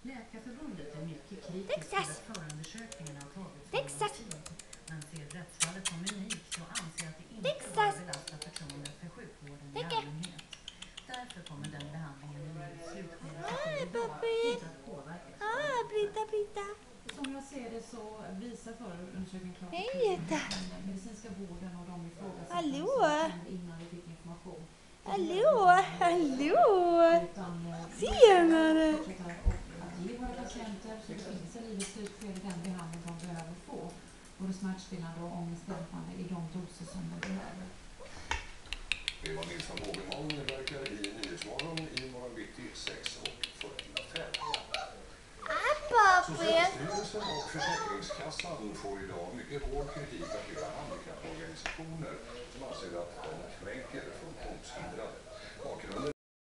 Läkarförbundet är mycket kritiskt till att förundersökningen har tagit så lång tid. Man ser rättsfallet som unikt och anser att det inte bör belasta förtroendet för sjukvården i allmänhet. Därför kommer den behandlingen i livets slutskede inte att påverkas. Som jag ser det så visar förundersökningen klart den medicinska vården och de ifrågasättningar innan vi fick information. Hallå! Senare! Att ge våra patienter så befinner sig i livets slutskede den behandling de behöver få. Både smärtstillande och ångestdämpande i de doser som de behöver. Eva Nilsson Bågeholm medverkar i Nyhetsmorgon i morgon bitti 6:45. Socialstyrelsen och Försäkringskassan får idag mycket hård kritik av flera handikapporganisationer som anser att de kränker funktionshindrade. Bakgrunden